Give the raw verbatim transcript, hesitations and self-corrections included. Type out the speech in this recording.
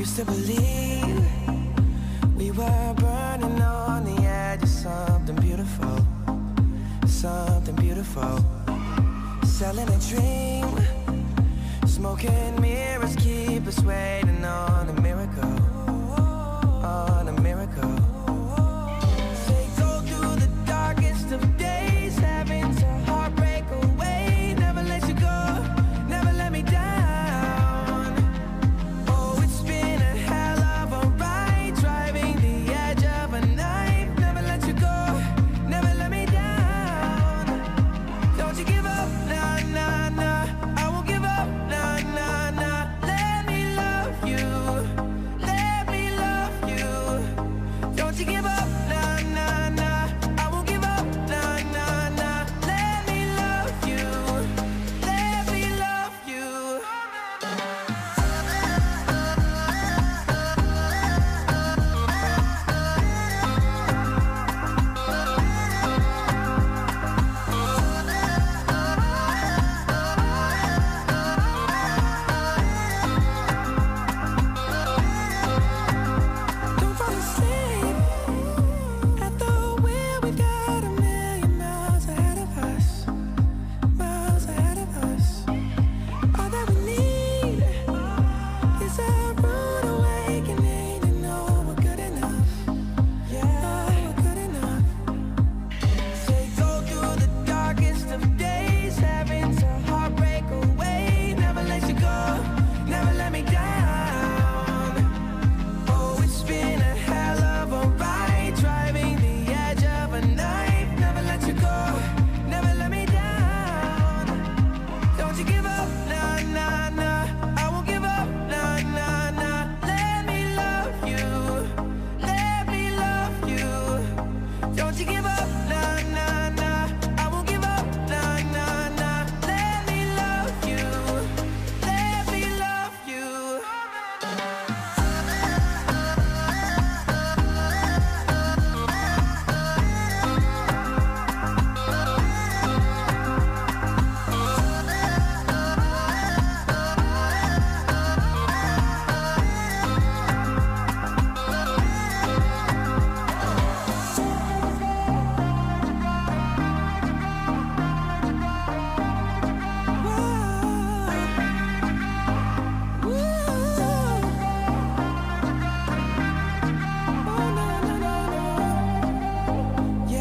used to believe we were burning on the edge of something beautiful, something beautiful. Selling a dream, smoking mirrors keep us waiting on a miracle, on a miracle. They go through the darkest of days, having to heartbreak away. Never let you go, never let me down. Oh, it's been a hell of a ride, driving the edge of a knife. Never let you go, never let me down. Don't you give up, nah, nah, nah. I won't give up, nah, nah, nah. Let me love you, let me love you. Don't you give up, nah, nah, nah. I won't give up, nah, nah, nah. Let me love you, let me love you. Don't fall asleep at the wheel. We've got a million miles ahead of us, miles ahead of us. All that we need is a rude awakening to know we're good enough. Yeah, we're good enough. They go through the darkest of days, having to heartbreak away. Never let you go, never let me down. Oh, it's been a hell of a ride, driving the edge of a knife. Never let you go, never let me down. Don't you give up, nah, nah, nah. I won't give up, nah, nah, nah. Let me love you, let me love you. Don't you give